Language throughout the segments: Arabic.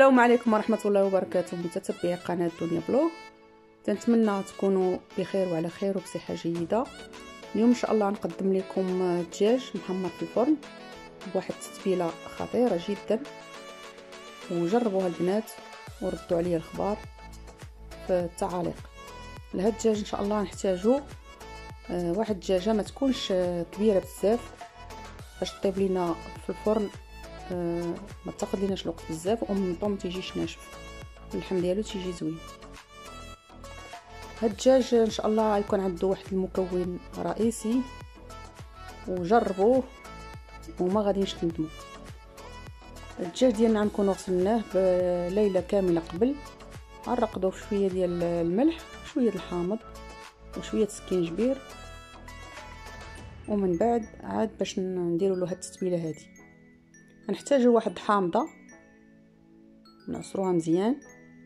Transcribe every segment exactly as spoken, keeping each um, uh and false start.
السلام عليكم ورحمه الله وبركاته متتبعي قناه دنيا بلوغ. تنتمنى تكونوا بخير وعلى خير وبصحه جيده. اليوم ان شاء الله نقدم لكم دجاج محمر في الفرن بواحد التتبيله خطيره جدا، وجربوها البنات وردوا عليا الخبر في التعاليق. لهذا الدجاج ان شاء الله نحتاجو واحد الدجاجه ما تكونش كبيره بزاف باش طيب لينا في الفرن، أه ما تاخذ ليناش الوقت بزاف ومن طون تيجيش ناشف، اللحم ديالو تيجي زوين. هاد الدجاج ان شاء الله يكون عنده واحد المكون رئيسي وجربوه وما غاديش تندموا. الدجاج ديالنا غنكونوا غسلناه بليله كامله قبل، غنرقدوه في شويه ديال الملح شويه الحامض وشويه سكينجبير، ومن بعد عاد باش نديروا له هاد التتبيله هذه. غنحتاجوا واحد حامضه نعصروها مزيان،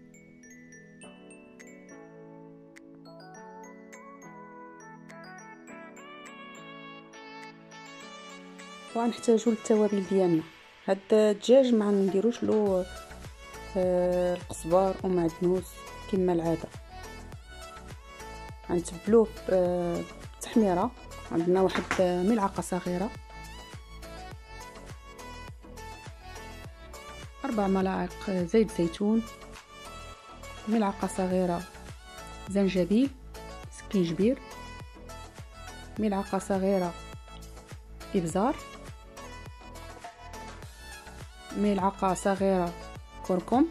وغنحتاجوا التوابل ديالنا. هاد الدجاج ما نديروش له آه القزبر ومعدنوس كما العاده، غنتبلوه بالتحميره. عندنا واحد ملعقه صغيره، أربع ملاعق زيت زيتون، ملعقة صغيرة زنجبيل سكينجبير، ملعقة صغيرة إبزار، ملعقة صغيرة كركم،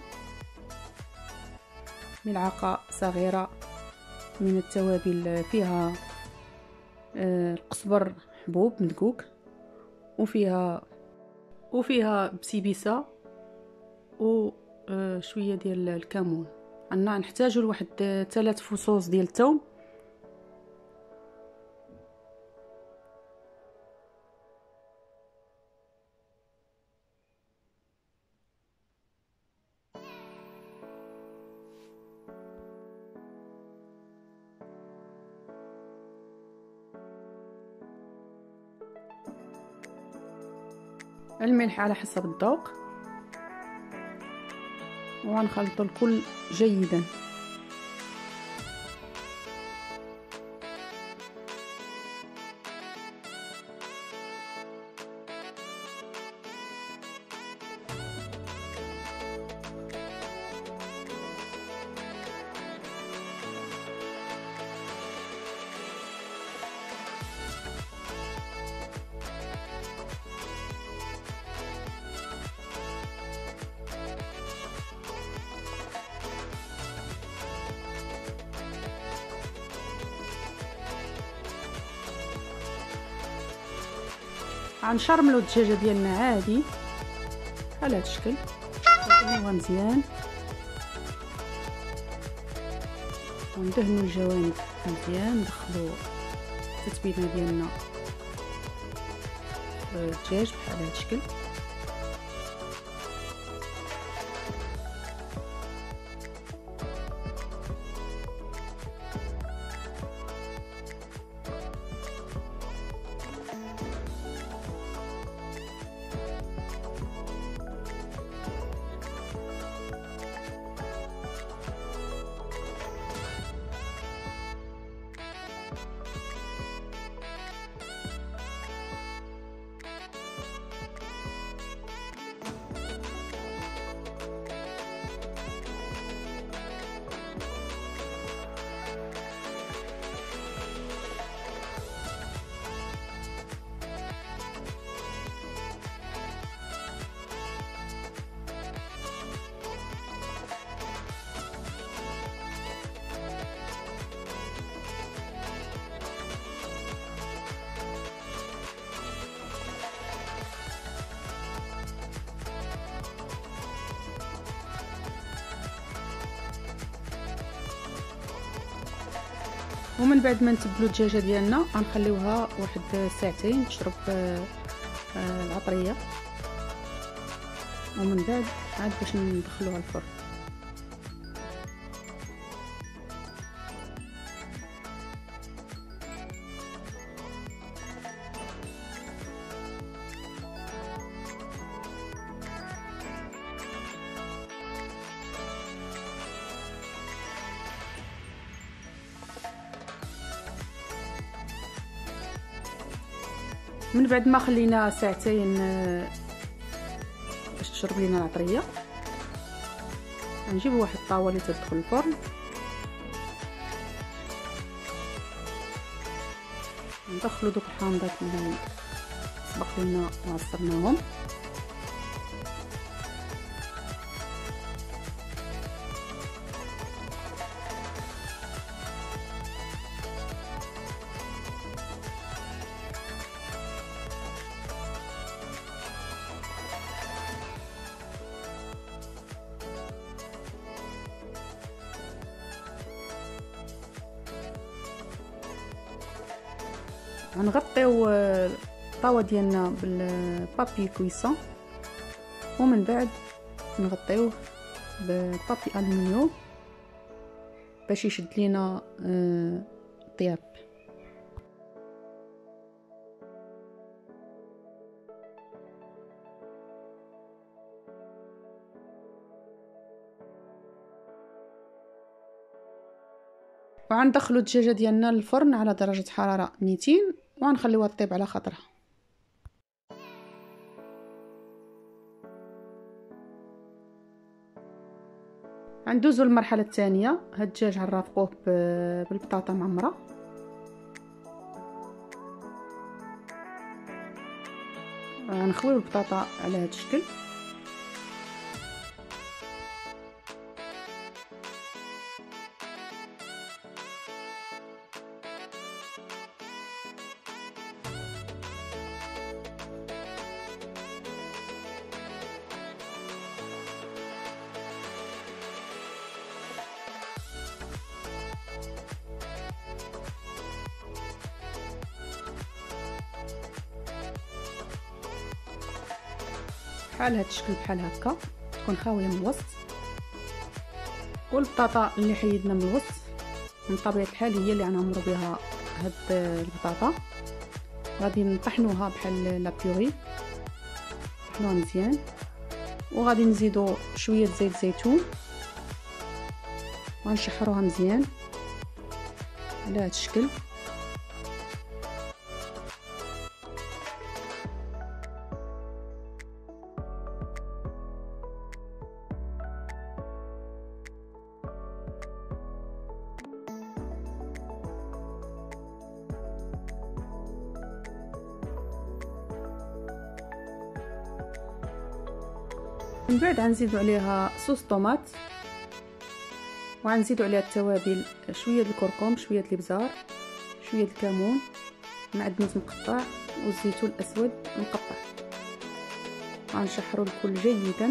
ملعقة صغيرة من التوابل فيها القزبر حبوب مدقوق، وفيها وفيها بسيبيسه وشويه ديال الكمون. عندنا نحتاجوا لواحد ثلاث فصوص ديال الثوم، الملح على حسب الذوق، وغنخلطوا الكل جيدا. غنشرملو الدجاجه ديالنا عادي على هذا الشكل، ندهنوها مزيان وندهنوا الجوانب مزيان، ندخلو التتبيله ديالنا في الدجاج بحال هذا الشكل. ومن بعد ما نتبلو الدجاجه ديالنا غنخليوها واحد ساعتين تشرب العطريه، ومن بعد عاد باش ندخلوها الفرن. من بعد ما خلينا ساعتين باش تشرب لينا العطريه، غنجيب واحد الطاوه اللي تدخل الفرن، ندخلو دوك الحامضات اللي سبق لنا وعصرناهم. غنغطيو الطاوه ديالنا بالبابي كويسون، ومن بعد نغطيوه ببابي الومنيوم باش يشد لينا الطياب. وغندخلو الدجاجه ديالنا للفرن على درجه حراره ميتين، وغنخليوها طيب على خاطرها. غندوزو للمرحله الثانيه. هاد الدجاج غنرافقوه بالبطاطا معمره، غنخويو البطاطا على هاد الشكل. بحال هاد الشكل، بحال هكا تكون خاويه من الوسط. والبطاطا اللي حيدنا من الوسط من طبيعه الحال هي اللي غنعمرو بها هاد البطاطا. غادي نطحنوها بحال لا بيوري، نطحنوها مزيان، وغادي نزيدو شويه زيت زيتون وغنشحروها مزيان على هاد الشكل. من بعد غنزيدو عليها صوص طوماط، وغنزيدو عليها التوابل، شويه د الكركم، شويه د الابزار، شويه د الكمون، معدنوس مقطع، والزيتون الاسود مقطع. غنشحروا الكل جيدا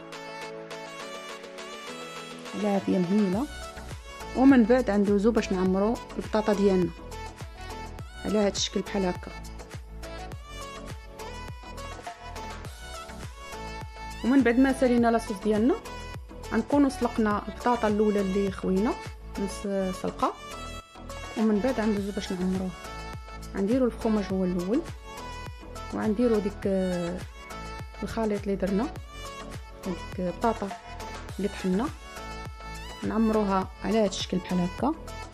على عافيه مهيله. ومن بعد غندوزو باش نعمرو البطاطا ديالنا على هذا الشكل بحال هكا. ومن بعد ما سالينا لاصوص ديالنا غنكونوا سلقنا البطاطا الاولى اللي خوينا نص سلقه، ومن بعد غندوزو باش نعمروه. غنديروا الفخوماج هو الاول، وغنديروا ديك الخليط اللي درنا، ديك البطاطا اللي طحنا، نعمروها على هذا الشكل بحال هكا.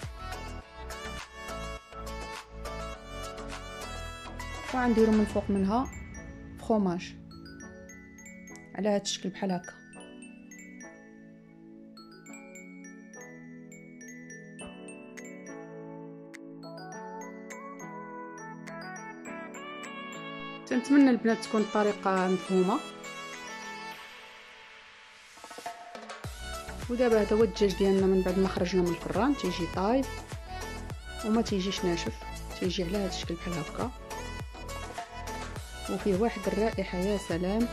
وغنديروا من فوق منها فخوماج على هذا الشكل بحال هكا. تنتمنى البنات تكون الطريقه مفهومه. ودابا هذا هو الدجاج ديالنا من بعد ما خرجنا من الفران، تيجي طايب وما تيجيش ناشف، تيجي على هذا الشكل بحال هكا، وفيه واحد الرائحه يا سلام.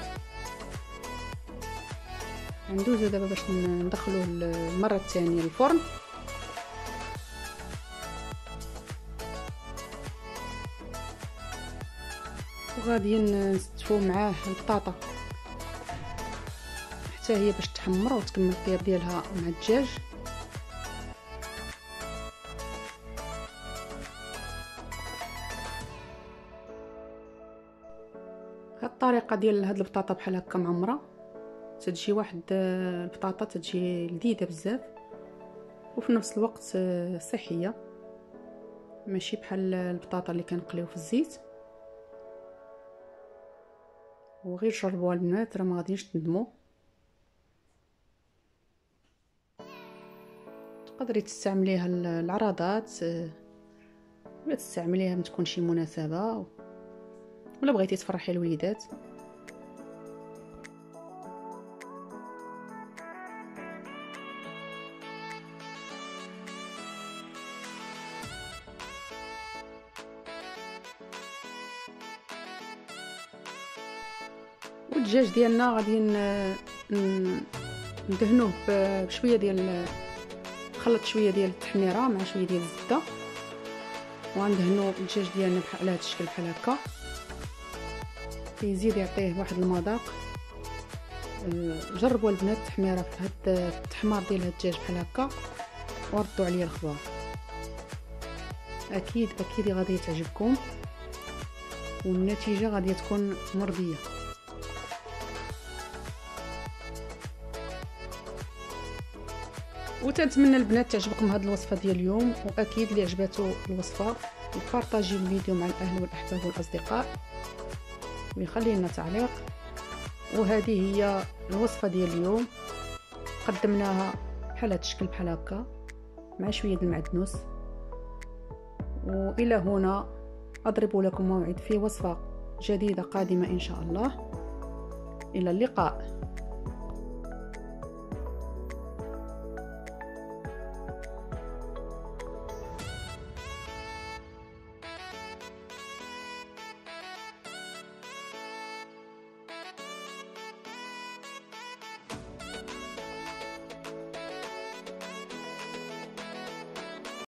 ندوزو دابا باش ندخلوه المره الثانيه للفرن. وغادي نستفو معاه البطاطا حتى هي باش تحمر وتكمل الطياب ديالها مع الدجاج. هاد الطريقه ديال هاد البطاطا بحال هكا معمره تتجي واحد البطاطا تتجي لذيذه بزاف، وفي نفس الوقت صحيه، ماشي بحال البطاطا اللي كنقليو في الزيت. وغير جربوها البنات راه ما غاديش تندموا. تقدري تستعمليها العراضات ولا تستعمليها من تكون شي مناسبه ولا بغيتي تفرحي الوليدات. والدجاج ديالنا غادي ندهنوه بشويه ديال نخلط شويه ديال التحميره مع شويه ديال الزبده، وغندهنوا الدجاج ديالنا بحال على هذا الشكل بحال هكا. كيزيد يعطيه واحد المذاق. جربوا البنات التحميره في هذا التحمار ديال هذا الدجاج بحال هكا وردوا عليا الخبر. اكيد اكيد غادي تعجبكم والنتيجه غادي تكون مرضيه. وتنتمنى البنات تعجبكم هذه الوصفه ديال اليوم، واكيد اللي عجباتو الوصفه يبارطاجي الفيديو مع الاهل والاحباب والاصدقاء ويخلي لنا تعليق. وهذه هي الوصفه ديال اليوم، قدمناها بحال هذا الشكل بحال هكا مع شويه المعدنوس. والى هنا اضرب لكم موعد في وصفه جديده قادمه ان شاء الله. الى اللقاء.